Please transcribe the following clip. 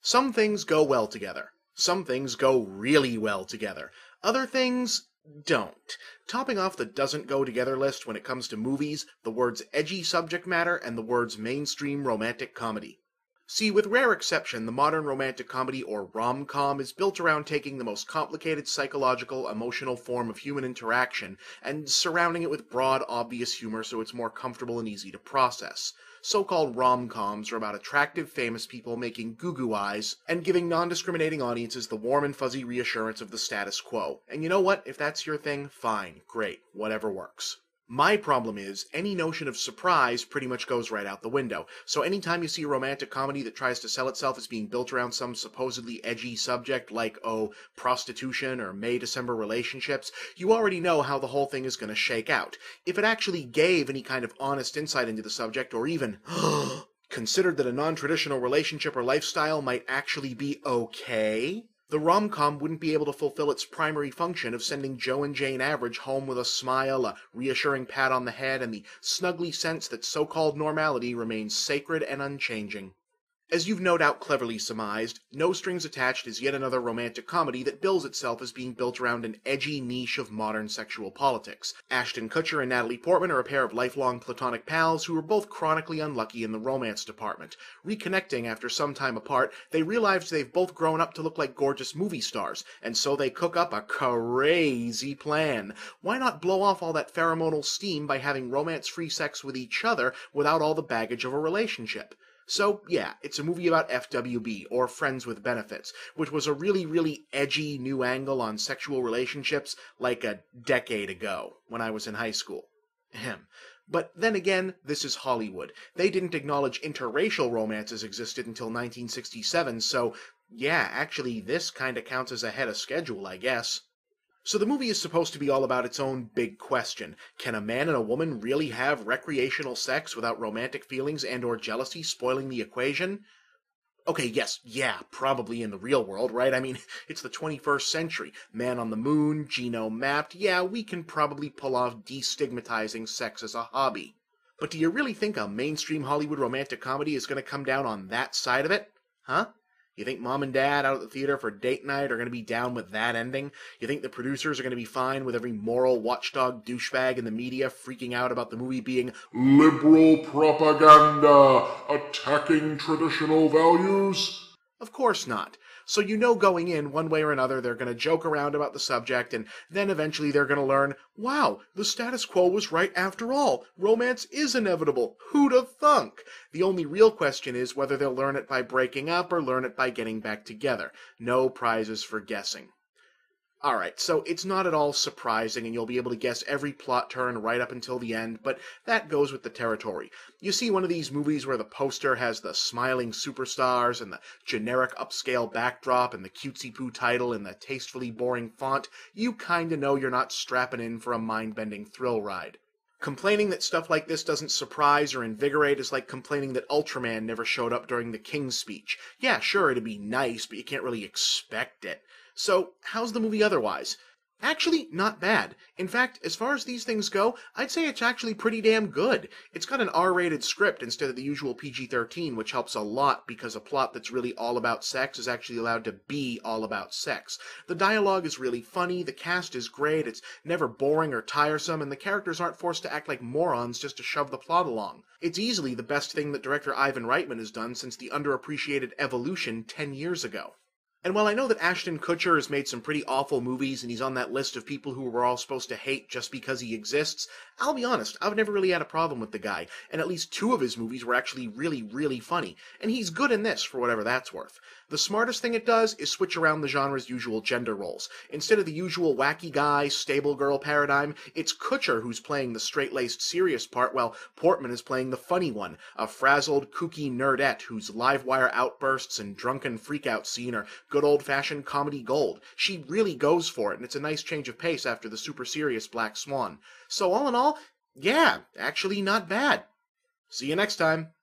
Some things go well together. Some things go really well together. Other things don't. Topping off the doesn't go together list when it comes to movies, the words edgy subject matter and the words mainstream romantic comedy. See, with rare exception, the modern romantic comedy, or rom-com, is built around taking the most complicated psychological, emotional form of human interaction and surrounding it with broad, obvious humor so it's more comfortable and easy to process. So-called rom-coms are about attractive, famous people making goo-goo eyes and giving non-discriminating audiences the warm and fuzzy reassurance of the status quo. And you know what? If that's your thing, fine, great, whatever works. My problem is, any notion of surprise pretty much goes right out the window. So anytime you see a romantic comedy that tries to sell itself as being built around some supposedly edgy subject like, prostitution or May-December relationships, you already know how the whole thing is going to shake out. If it actually gave any kind of honest insight into the subject, or even considered that a non-traditional relationship or lifestyle might actually be okay, the rom-com wouldn't be able to fulfill its primary function of sending Joe and Jane Average home with a smile, a reassuring pat on the head, and the snuggly sense that so-called normality remains sacred and unchanging. As you've no doubt cleverly surmised, No Strings Attached is yet another romantic comedy that bills itself as being built around an edgy niche of modern sexual politics. Ashton Kutcher and Natalie Portman are a pair of lifelong platonic pals who are both chronically unlucky in the romance department. Reconnecting after some time apart, they realize they've both grown up to look like gorgeous movie stars, and so they cook up a crazy plan. Why not blow off all that pheromonal steam by having romance-free sex with each other without all the baggage of a relationship? So, yeah, it's a movie about FWB, or Friends with Benefits, which was a really, really edgy new angle on sexual relationships like a decade ago, when I was in high school. Ahem. But then again, this is Hollywood. They didn't acknowledge interracial romances existed until 1967, so, yeah, actually, this kinda counts as ahead of schedule, I guess. So the movie is supposed to be all about its own big question. Can a man and a woman really have recreational sex without romantic feelings and or jealousy spoiling the equation? Okay, yes, yeah, probably in the real world, right? I mean, it's the 21st century. Man on the moon, genome mapped, yeah, we can probably pull off destigmatizing sex as a hobby. But do you really think a mainstream Hollywood romantic comedy is going to come down on that side of it? Huh? You think mom and dad out at the theater for date night are going to be down with that ending? You think the producers are going to be fine with every moral watchdog douchebag in the media freaking out about the movie being liberal propaganda, attacking traditional values? Of course not. So you know going in, one way or another, they're going to joke around about the subject, and then eventually they're going to learn, wow, the status quo was right after all. Romance is inevitable. Who'da thunk? The only real question is whether they'll learn it by breaking up or learn it by getting back together. No prizes for guessing. Alright, so it's not at all surprising, and you'll be able to guess every plot turn right up until the end, but that goes with the territory. You see one of these movies where the poster has the smiling superstars and the generic upscale backdrop and the cutesy-poo title in the tastefully boring font, you kinda know you're not strapping in for a mind-bending thrill ride. Complaining that stuff like this doesn't surprise or invigorate is like complaining that Ultraman never showed up during the King's speech. Yeah, sure, it'd be nice, but you can't really expect it. So, how's the movie otherwise? Actually, not bad. In fact, as far as these things go, I'd say it's actually pretty damn good. It's got an R-rated script instead of the usual PG-13, which helps a lot because a plot that's really all about sex is actually allowed to be all about sex. The dialogue is really funny, the cast is great, it's never boring or tiresome, and the characters aren't forced to act like morons just to shove the plot along. It's easily the best thing that director Ivan Reitman has done since the underappreciated Evolution 10 years ago. And while I know that Ashton Kutcher has made some pretty awful movies and he's on that list of people who we're all supposed to hate just because he exists, I'll be honest, I've never really had a problem with the guy, and at least 2 of his movies were actually really, really funny, and he's good in this for whatever that's worth. The smartest thing it does is switch around the genre's usual gender roles. Instead of the usual wacky guy, stable girl paradigm, it's Kutcher who's playing the straight-laced serious part while Portman is playing the funny one, a frazzled, kooky nerdette whose live-wire outbursts and drunken freak-out scene are good old-fashioned comedy gold. She really goes for it, and it's a nice change of pace after the super serious Black Swan. So all in all, yeah, actually not bad. See you next time.